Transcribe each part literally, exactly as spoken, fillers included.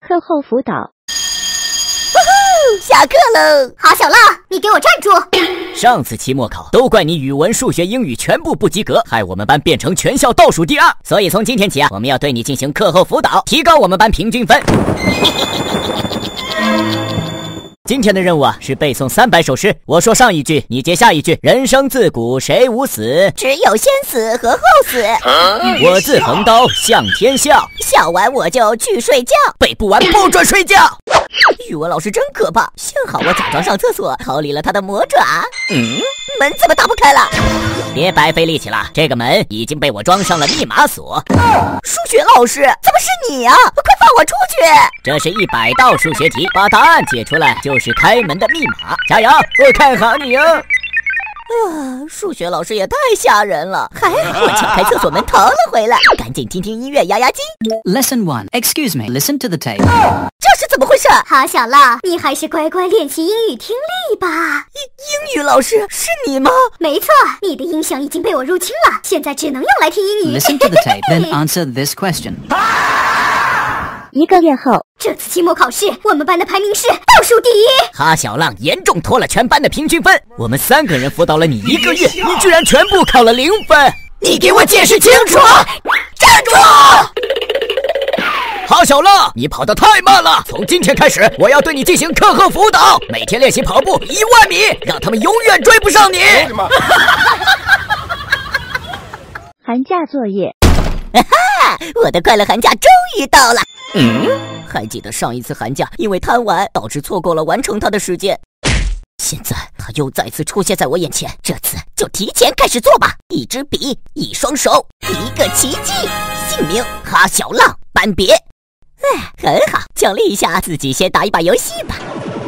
课后辅导。 下课喽！好，小浪，你给我站住！ 上次期末考都怪你语文、数学、英语全部不及格，害我们班变成全校倒数第二。所以从今天起啊，我们要对你进行课后辅导，提高我们班平均分。今天的任务啊是背诵三百首诗，我说上一句，你接下一句。人生自古谁无死， 只有先死和后死。 我自横刀向天笑， 笑完我就去睡觉， 背不完不准睡觉。 语文老师真可怕，幸好我假装上厕所，逃离了他的魔爪。 嗯， 门怎么打不开了？ 别白费力气了，这个门已经被我装上了密码锁。 数学老师，怎么是你啊？快放我出去！ 这是一百道数学题，把答案解出来就是开门的密码。加油，我看好你哦。 啊，数学老师也太吓人了，还好我撬开厕所门逃了回来，赶紧听听音乐压压惊。 Lesson one. Excuse me. Listen to the tape. 这是怎么回事？ 好，小浪，你还是乖乖练习英语听力吧。 英英语老师是你吗？ 没错，你的音响已经被我入侵了，现在只能用来听英语。 Listen to the tape, then answer this question. 一个月后， 这次期末考试，我们班的排名是倒数第一。 哈小浪严重拖了全班的平均分，我们三个人辅导了你一个月，你居然全部考了零分！ 你给我解释清楚！站住！ 哈小浪，你跑得太慢了，从今天开始，我要对你进行课后辅导，每天练习跑步一万米，让他们永远追不上你。 寒假作业。 哈哈，我的快乐寒假终于到了。嗯，还记得上一次寒假因为贪玩导致错过了完成它的时间，现在它又再次出现在我眼前，这次就提前开始做吧。一支笔，一双手，一个奇迹。姓名哈小浪，班别。哎，很好，奖励一下自己，先打一把游戏吧。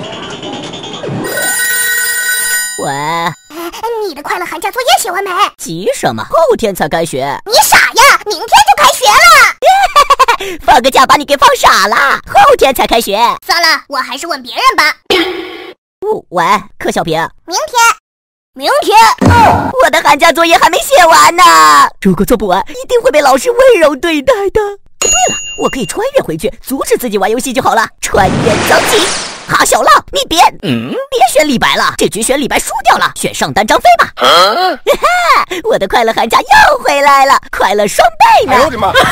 喂， 你的快乐寒假作业写完没？ 急什么？后天才开学。 你傻呀，明天就开学了。 放个假把你给放傻了，后天才开学。 算了，我还是问别人吧。 喂，柯小平， 明天， 明天、哦、我的寒假作业还没写完呢，如果做不完一定会被老师温柔对待的。对了，我可以穿越回去阻止自己玩游戏就好了。穿越走起！哈小浪，你别嗯，别选李白了，这局选李白输掉了，选上单张飞吧。啊、哈哈，我的快乐寒假又回来了，快乐双倍呢！哎呦我的妈！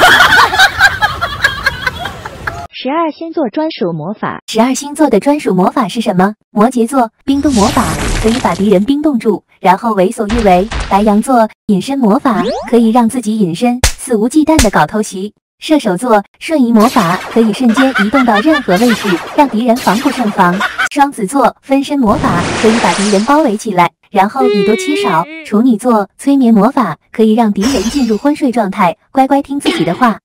十二星座专属魔法。 十二星座的专属魔法是什么？摩羯座冰冻魔法，可以把敌人冰冻住，然后为所欲为。白羊座隐身魔法，可以让自己隐身，肆无忌惮的搞偷袭。射手座瞬移魔法，可以瞬间移动到任何位置，让敌人防不胜防。双子座分身魔法，可以把敌人包围起来，然后以多欺少。处女座催眠魔法，可以让敌人进入昏睡状态，乖乖听自己的话。